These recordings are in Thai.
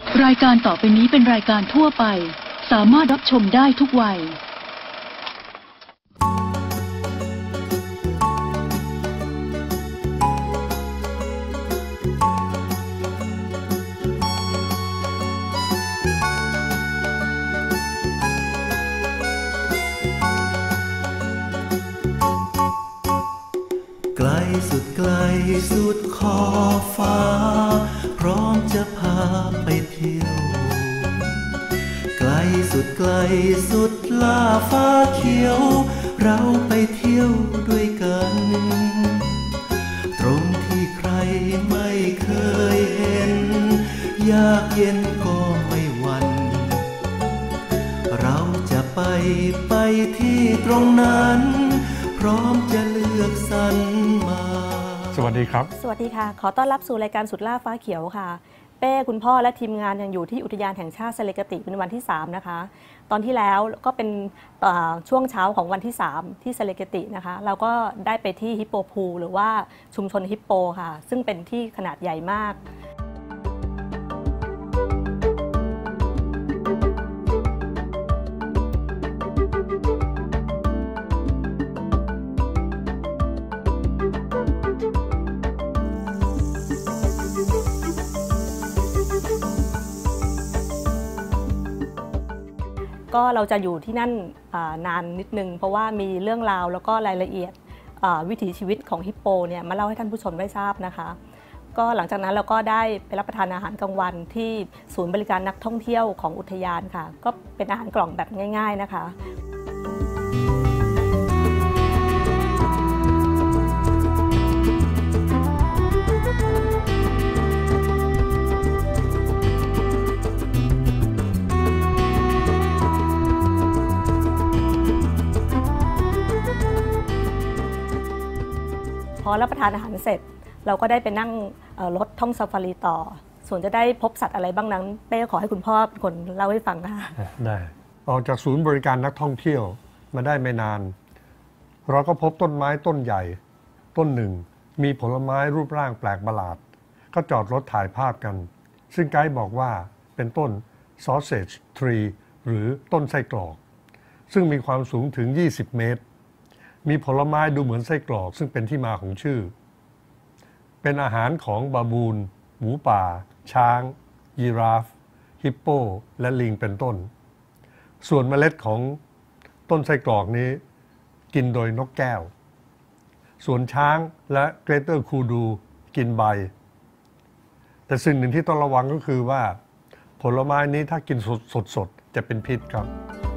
รายการต่อไปนี้เป็นรายการทั่วไปสามารถรับชมได้ทุกวัยไกลสุดไกลสุดขอบฟ้าพร้อมจะพาไปเที่ยวไกลสุดไกลสุดล่าฟ้าเขียวเราไปเที่ยวด้วยกันตรงที่ใครไม่เคยเห็นยากเย็นก็ไม่หวั่นเราจะไปที่ตรงนั้นพร้อมจะเลือกสรรมาสวัสดีครับสวัสดีค่ะขอต้อนรับสู่รายการสุดล่าฟ้าเขียวค่ะเป้คุณพ่อและทีมงานยังอยู่ที่อุทยานแห่งชาติเซเลกติเป็นวันที่3นะคะตอนที่แล้วก็เป็นช่วงเช้าของวันที่3ที่เซเลกตินะคะเราก็ได้ไปที่ฮิปโปพูลหรือว่าชุมชนฮิปโปค่ะซึ่งเป็นที่ขนาดใหญ่มากก็เราจะอยู่ที่นั่นนานนิดนึงเพราะว่ามีเรื่องราวแล้วก็รายละเอียดวิถีชีวิตของฮิปโปเนี่ยมาเล่าให้ท่านผู้ชมได้ทราบนะคะก็หลังจากนั้นเราก็ได้ไปรับประทานอาหารกลางวันที่ศูนย์บริการนักท่องเที่ยวของอุทยานค่ะก็เป็นอาหารกล่องแบบง่ายๆนะคะพอรับประทานอาหารเสร็จเราก็ได้ไปนั่งรถท่องซาฟารีต่อส่วนจะได้พบสัตว์อะไรบ้างนั้นเป้ขอให้คุณพ่อเป็นคนเล่าให้ฟังค่ะได้ออกจากศูนย์บริการนักท่องเที่ยวมาได้ไม่นานเราก็พบต้นไม้ต้นใหญ่ต้นหนึ่งมีผลไม้รูปร่างแปลกประหลาดก็จอดรถถ่ายภาพกันซึ่งไกด์บอกว่าเป็นต้น sausage tree หรือต้นไส้กรอกซึ่งมีความสูงถึง20 เมตรมีผลไม้ดูเหมือนไส้กรอกซึ่งเป็นที่มาของชื่อเป็นอาหารของบาบูนหมูป่าช้างยีราฟฮิปโปและลิงเป็นต้นส่วนเมล็ดของต้นไส้กรอกนี้กินโดยนกแก้วส่วนช้างและเกรเตอร์คูดูกินใบแต่สิ่งหนึ่งที่ต้องระวังก็คือว่าผลไม้นี้ถ้ากินสดๆจะเป็นพิษครับ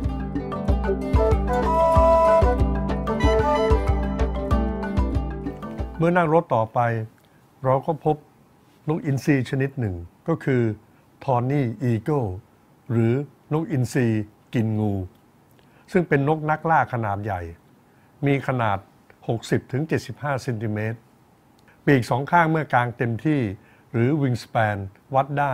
เมื่อนั่งรถต่อไปเราก็พบนกอินทรีชนิดหนึ่งก็คือทอนนี่อีเกิลหรือนกอินทรีกินงูซึ่งเป็นนกนักล่าขนาดใหญ่มีขนาด 60-75 เซนติเมตรปีกสองข้างเมื่อกางเต็มที่หรือวิงสแปนวัดได้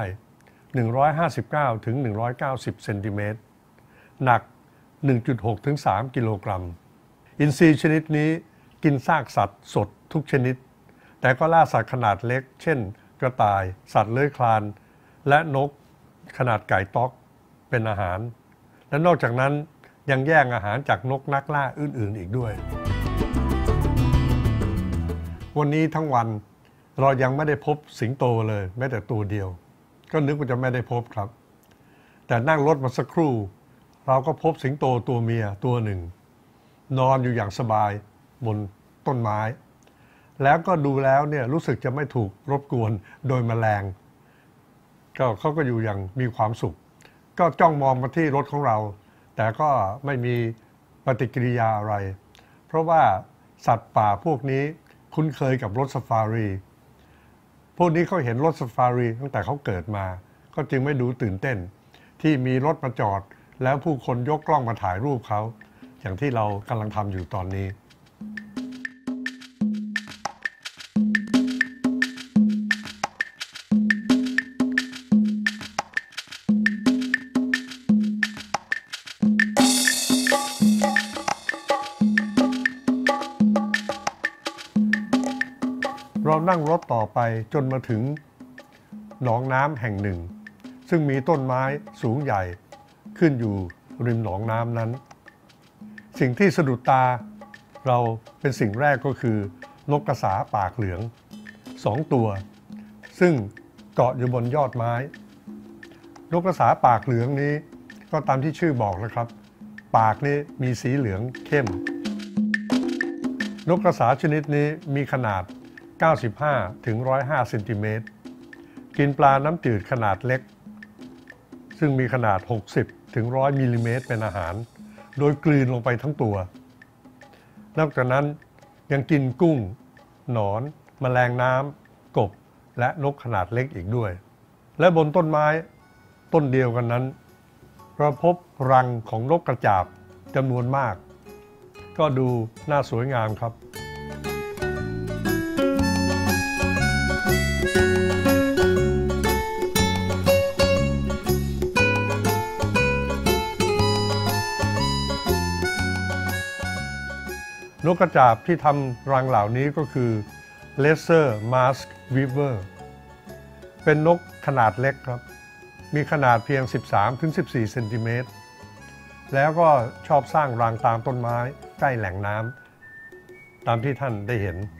159-190 เซนติเมตรหนัก 1.6-3 กิโลกรัมอินทรีชนิดนี้กินซากสัตว์สดทุกชนิดแต่ก็ล่าสัตว์ขนาดเล็กเช่นกระต่ายสัตว์เลื้อยคลานและนกขนาดไก่ต๊อกเป็นอาหารและนอกจากนั้นยังแย่งอาหารจากนกนักล่าอื่นๆอีกด้วยวันนี้ทั้งวันเรายังไม่ได้พบสิงโตเลยแม้แต่ตัวเดียวก็นึกว่าจะไม่ได้พบครับแต่นั่งรถมาสักครู่เราก็พบสิงโตตัวเมียตัวหนึ่งนอนอยู่อย่างสบายบนต้นไม้แล้วก็ดูแล้วเนี่ยรู้สึกจะไม่ถูกรบกวนโดยแมลงเขาก็อยู่อย่างมีความสุขก็จ้องมองมาที่รถของเราแต่ก็ไม่มีปฏิกิริยาอะไรเพราะว่าสัตว์ป่าพวกนี้คุ้นเคยกับรถซาฟารีพวกนี้เขาเห็นรถซาฟารีตั้งแต่เขาเกิดมาก็จึงไม่ดูตื่นเต้นที่มีรถมาจอดแล้วผู้คนยกกล้องมาถ่ายรูปเขาอย่างที่เรากำลังทำอยู่ตอนนี้เรานั่งรถต่อไปจนมาถึงหนองน้ำแห่งหนึ่งซึ่งมีต้นไม้สูงใหญ่ขึ้นอยู่ริมหนองน้ำนั้นสิ่งที่สะดุดตาเราเป็นสิ่งแรกก็คือนกกระสาปากเหลือง2 ตัวซึ่งเกาะอยู่บนยอดไม้นกกระสาปากเหลืองนี้ก็ตามที่ชื่อบอกนะครับปากนี้มีสีเหลืองเข้มนกกระสาชนิดนี้มีขนาด95 ถึง 105 เซนติเมตรกินปลาน้ำจืดขนาดเล็กซึ่งมีขนาด60 ถึง 100 มิลลิเมตรเป็นอาหารโดยกลืนลงไปทั้งตัวนอกจากนั้นยังกินกุ้งหนอนแมลงน้ำกบและนกขนาดเล็กอีกด้วยและบนต้นไม้ต้นเดียวกันนั้นเราพบรังของนกกระจาบจำนวนมากก็ดูน่าสวยงามครับนกกระจาบที่ทำรังเหล่านี้ก็คือ Lesser Mask Weaver เป็นนกขนาดเล็กครับมีขนาดเพียง 13-14 เซนติเมตรแล้วก็ชอบสร้างรังตามต้นไม้ใกล้แหล่งน้ำตามที่ท่านได้เห็น